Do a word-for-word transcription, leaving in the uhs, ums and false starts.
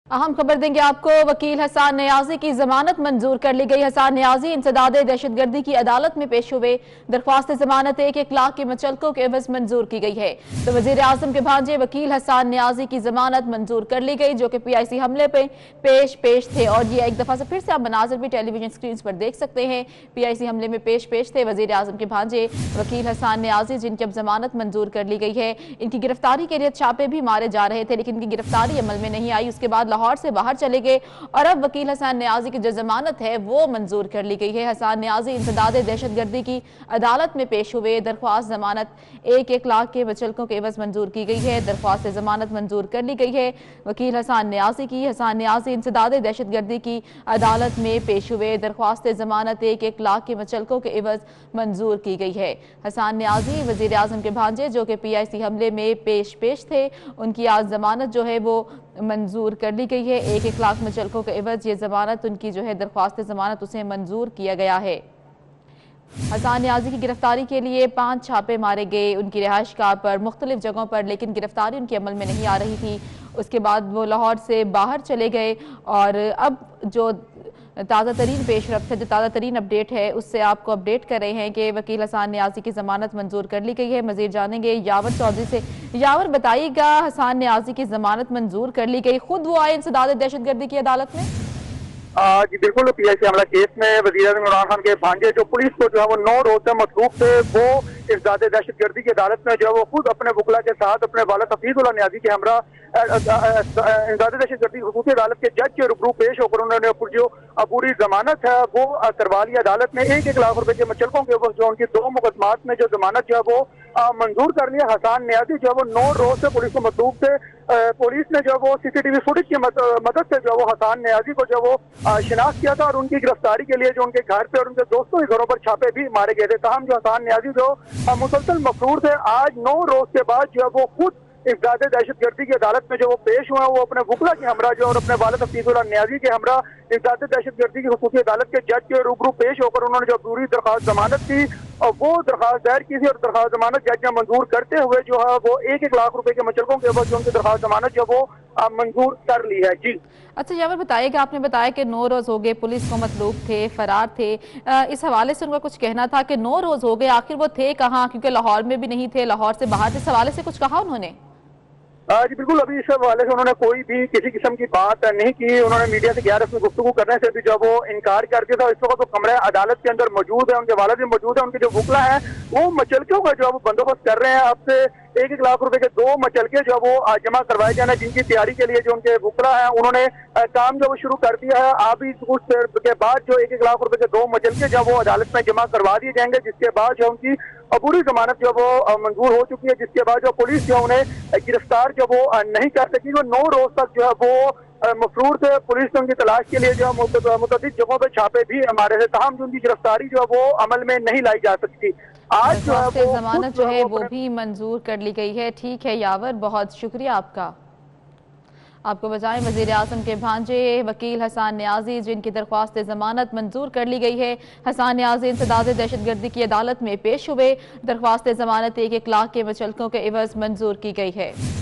अहम खबर देंगे आपको। वकील हसन नियाजी की जमानत मंजूर कर ली गई। हसन नियाजी इंसदाद दहशतगर्दी की अदालत में पेश हुए। दरख्वास्त जमानत एक एक लाख के मुचलकों के एवज मंजूर की गई है। तो वजीर आजम के भांजे वकील हसन नियाजी की जमानत मंजूर कर ली गई, जो कि पी आई सी हमले पे पेश पेश थे। और ये एक दफा से फिर से आप मनाजर भी टेलीविजन स्क्रीन पर देख सकते हैं। पी आई सी हमले में पेश पेश थे वजीर आजम के भांजे वकील हसन नियाजी, जिनकी अब जमानत मंजूर कर ली गई है। इनकी गिरफ्तारी के लिए छापे भी मारे जा रहे थे, लेकिन इनकी गिरफ्तारी अमल में नहीं आई। उसके बाद लाहौर से बाहर चले गए और अब वकील हसन नियाजी की जो जमानत है वो मंजूर कर ली गई है। हसन नियाजी इंसदाद दहशतगर्दी की अदालत में पेश हुए। दरख्वास्त जमानत एक एक लाख के मुचलकों के एवज मंजूर की गई है। दरख्वास्त जमानत मंजूर कर ली गई है वकील हसन नियाजी की। हसन नियाजी इंसदाद दहशतगर्दी की अदालत में पेश हुए। दरख्वास्त जमानत एक एक लाख के मुचलकों के एवज मंजूर की गई है। हसन नियाजी वजीर आजम के भांजे, जो कि पी आई सी हमले में पेश पेश थे, उनकी आज जमानत जो है वो मंजूर कर ली गई है। एक एक लाख मुचलकों के एवज ये जमानत उनकी जो है दरख्वास्त जमानत उसे मंजूर किया गया है। हसन नियाजी की गिरफ्तारी के लिए पांच छापे मारे गए उनकी रिहाइश गाह पर मुख्तलिफ जगहों पर, लेकिन गिरफ्तारी उनके अमल में नहीं आ रही थी। उसके बाद वो लाहौर से बाहर चले गए और अब जो ताज़ा तरीन पेशरफ्त है, जो ताज़ा तरीन अपडेट है, उससे आपको अपडेट कर रहे हैं कि वकील हसन नियाजी की जमानत मंजूर कर ली गई है। मजीद जानेंगे यावर चौधरी से। यावर बताइएगा, हसन नियाजी की जमानत मंजूर कर ली गई, खुद वो आए इंसदाद दहशतगर्दी की अदालत में? आ, जी बिल्कुल। पी आई सी हमला केस में वज़ीर आज़म इमरान खान के भांजे जो पुलिस को जो है वो नौ रोज से मसरूफ थे, वो इंसदाद दहशतगर्दी की अदालत में जो है वो खुद अपने वकला के साथ अपने वालिद हफीजुल्लाह नियाजी के हमरा इंसदाद दहशतगर्दी खसूसी अदालत के जज के रूबरू पेश होकर उन्होंने जो पूरी जमानत है वो करवा ली। अदालत ने एक एक लाख रुपए के मुचलकों के ऊपर जो उनकी दो मुकदमात में जो जमानत जो है वो मंजूर कर लिया। हसन नियाजी जो है वो नौ रोज से पुलिस को मसरूफ थे। पुलिस ने जो वो सीसीटीवी फुटेज की मदद से जो वो हसन नियाजी को जो वो शिनाख्त किया था और उनकी गिरफ्तारी के लिए जो उनके घर पे और उनके दोस्तों के घरों पर छापे भी मारे गए थे। ताहम जो हसन नियाजी जो मुसलसल मफरूर थे, आज नौ रोज के बाद जो है वो खुद इंसदाद दहशतगर्दी की अदालत में जो वो पेश हुए, वो अपने वकला के हमरा जो और अपने वालिद हफीजुल्लाह नियाजी के हमरा इंसदाद दहशतगर्दी की खसूसी अदालत के जज के रूबरू पेश होकर उन्होंने जो पूरी दरख्वास्त जमानत थी और वो दरख्वास्त दायर की थी और दरख्वास्त जमानत जज ने मंजूर करते हुए जो है वो एक एक लाख रुपए के मुचलकों के ऊपर जो उनकी दरख्वास्त जमानत जो वो मंजूर कर ली है। जी अच्छा यावर बताइएगा, आपने बताया कि नौ रोज हो गए पुलिस को मतलूब थे, फरार थे, इस हवाले से उनका कुछ कहना था कि नौ रोज हो गए, आखिर वो थे कहाँ? क्योंकि लाहौर में भी नहीं थे, लाहौर से बाहर थे। इस हवाले से कुछ कहा उन्होंने? जी बिल्कुल। अभी इस हवाले से उन्होंने कोई भी किसी किस्म की बात नहीं की। उन्होंने मीडिया से ग्यारह में गुफ्तगू करने से भी जो वो इनकार कर दिया था। इस वक्त तो कमरे अदालत के अंदर मौजूद है, उनके वालिद भी मौजूद है, उनके जो वकला है वो मचलकों का जो है वो बंदोबस्त कर रहे हैं। अब से एक एक लाख रुपए के दो मचलके जो वो जमा करवाए जाना, जिनकी तैयारी के लिए जो उनके वकला है उन्होंने काम जो वो शुरू कर दिया है। अभी कुछ देर के बाद जो एक एक लाख रुपए के दो मचलके जो वो अदालत में जमा करवा दिए जाएंगे, जिसके बाद जो उनकी पूरी जमानत जो वो मंजूर हो चुकी है, जिसके बाद जो पुलिस जो उन्हें गिरफ्तार जो वो नहीं कर सकी। वो नौ रोज तक जो है वो मफरूर थे। पुलिस ने उनकी तलाश के लिए जो मुतअद्दिद जगहों पे छापे भी हमारे थे, ताहम जो उनकी गिरफ्तारी जो है वो अमल में नहीं लाई जा सकती। आज जो है वो जमानत जो है वो भी मंजूर कर ली गई है। ठीक है यावर, बहुत शुक्रिया आपका। आपको बताएं, वजीर आजम के भांजे वकील हसन नियाजी, जिनकी दरख्वास्त जमानत मंजूर कर ली गई है। हसन नियाजी इंसदाद दहशतगर्दी की अदालत में पेश हुए। दरख्वास्त जमानत एक एक लाख के मुचलकों के एवज मंजूर की गई है।